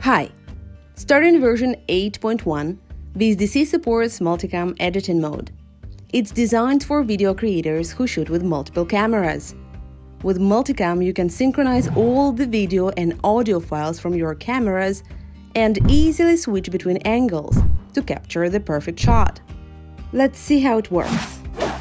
Hi! Starting version 8.1, VSDC supports Multicam editing mode. It's designed for video creators who shoot with multiple cameras. With Multicam, you can synchronize all the video and audio files from your cameras and easily switch between angles to capture the perfect shot. Let's see how it works.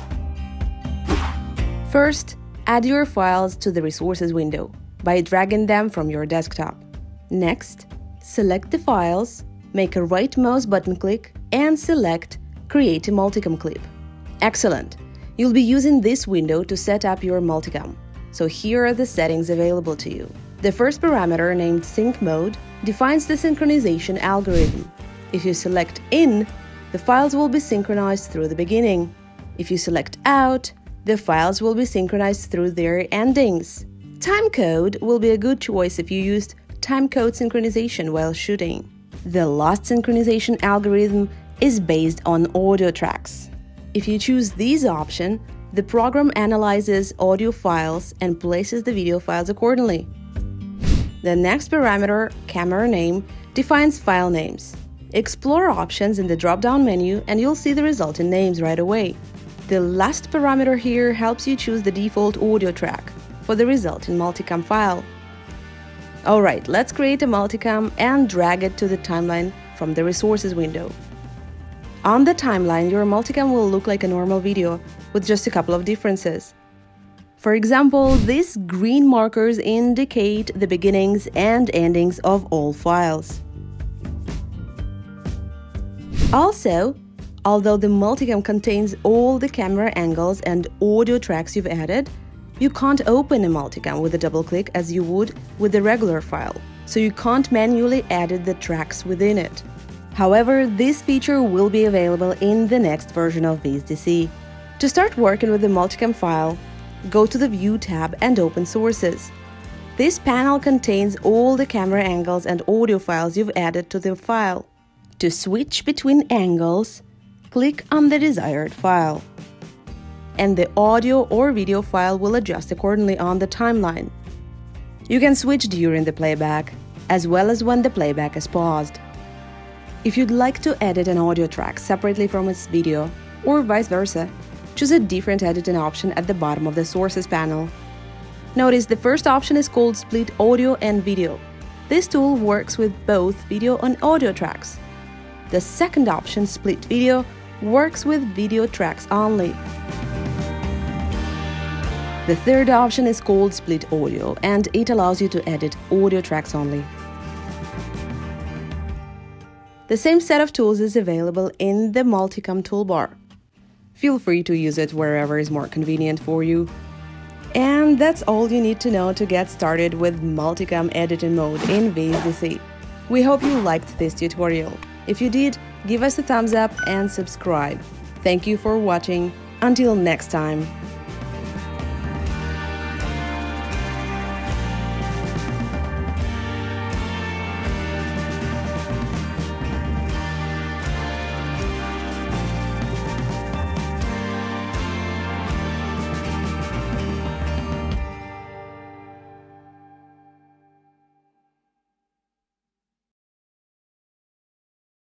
First, add your files to the Resources window by dragging them from your desktop. Next, select the files, make a right mouse button click, and select Create a Multicam clip. Excellent! You'll be using this window to set up your Multicam. So here are the settings available to you. The first parameter, named Sync Mode, defines the synchronization algorithm. If you select In, the files will be synchronized through the beginning. If you select Out, the files will be synchronized through their endings. Timecode will be a good choice if you used timecode synchronization while shooting. The last synchronization algorithm is based on audio tracks. If you choose this option, the program analyzes audio files and places the video files accordingly. The next parameter, camera name, defines file names. Explore options in the drop-down menu and you'll see the resulting names right away. The last parameter here helps you choose the default audio track for the resulting Multicam file. Alright, let's create a Multicam and drag it to the timeline from the Resources window. On the timeline, your Multicam will look like a normal video, with just a couple of differences. For example, these green markers indicate the beginnings and endings of all files. Also, although the Multicam contains all the camera angles and audio tracks you've added, you can't open a Multicam with a double click as you would with the regular file, so you can't manually edit the tracks within it. However, this feature will be available in the next version of VSDC. To start working with the Multicam file, go to the View tab and open Sources. This panel contains all the camera angles and audio files you've added to the file. To switch between angles, click on the desired file, and the audio or video file will adjust accordingly on the timeline. You can switch during the playback, as well as when the playback is paused. If you'd like to edit an audio track separately from its video, or vice versa, choose a different editing option at the bottom of the Sources panel. Notice the first option is called Split Audio and Video. This tool works with both video and audio tracks. The second option, Split Video, works with video tracks only. The third option is called Split Audio, and it allows you to edit audio tracks only. The same set of tools is available in the Multicam toolbar. Feel free to use it wherever is more convenient for you. And that's all you need to know to get started with Multicam editing mode in VSDC. We hope you liked this tutorial. If you did, give us a thumbs up and subscribe. Thank you for watching. Until next time.